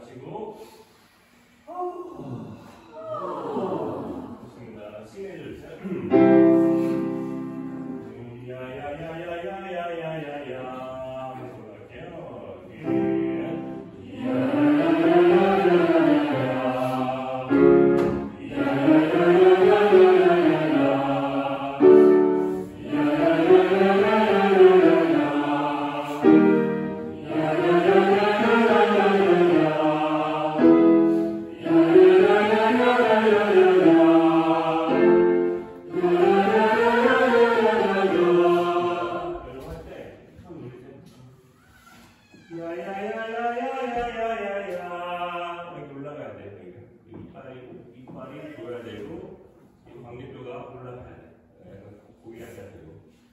마시고. 좋습니다. 시내주세요. 야야야야야야야야야. 한번 갈게요. 야야야야야야야야야 이렇게 올라가야 돼. 이빨이 보여야 되고 이 광대뼈가 올라가야 돼. 고기 앉아야 되고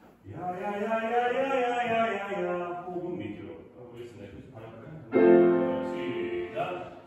야야야야야야야야 호흡은 밑으로 하고 있습니다. 그래서 반응할까요? 시작.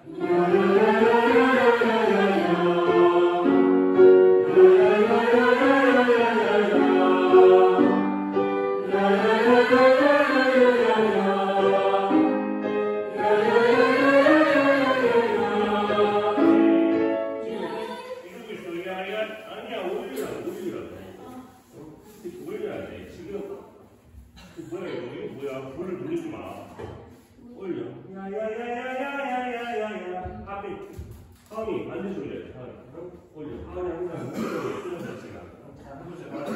올려야 돼. 지금 뭐야 이거 뭐야? 볼을 돌리지 마. 올려. 야야야야야야야야야. 앞에 허미 반드시 올려야 돼. 올려. 그냥 항상 뜨는 자체가. 자, 한 번씩 하나.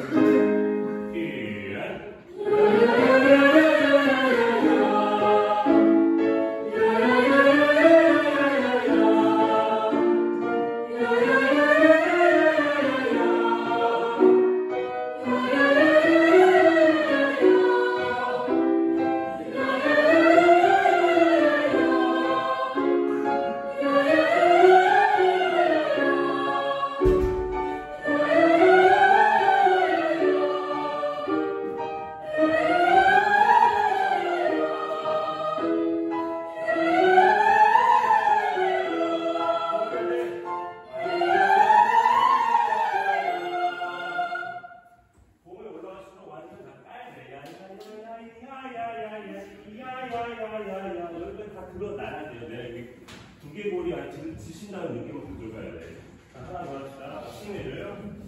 야야야야야야야야 여기까지 다 들어놔야 돼요. 내가 이게 두개골이 지금 드신다는 느낌으로 들어가야 돼. 자, 하나 더 합시다. 힘내줘요.